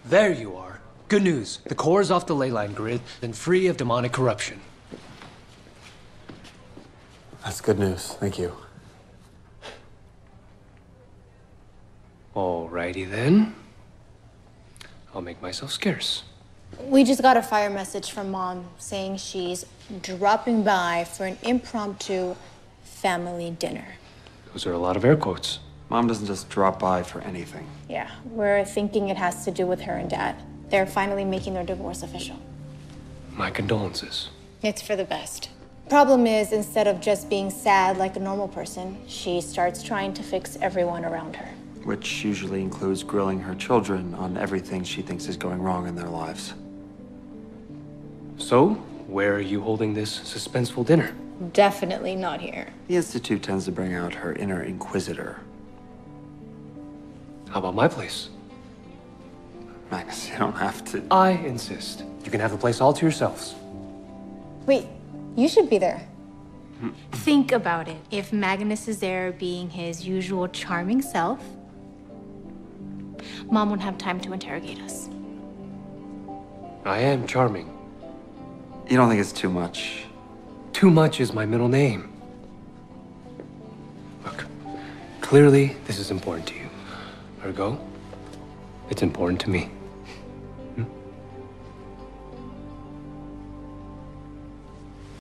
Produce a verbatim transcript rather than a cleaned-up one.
There you are. Good news. The core is off the ley line grid and free of demonic corruption. That's good news. Thank you. Alrighty then. I'll make myself scarce. We just got a fire message from Mom saying she's dropping by for an impromptu family dinner. Those are a lot of air quotes. Mom doesn't just drop by for anything. Yeah, we're thinking it has to do with her and Dad. They're finally making their divorce official. My condolences. It's for the best. Problem is, instead of just being sad like a normal person, she starts trying to fix everyone around her. Which usually includes grilling her children on everything she thinks is going wrong in their lives. So, where are you holding this suspenseful dinner? Definitely not here. The Institute tends to bring out her inner inquisitor. How about my place? Magnus, you don't have to. I insist. You can have the place all to yourselves. Wait, you should be there. Think about it. If Magnus is there being his usual charming self, Mom won't have time to interrogate us. I am charming. You don't think it's too much? Too much is my middle name. Look, clearly this is important to you. Ergo, it's important to me.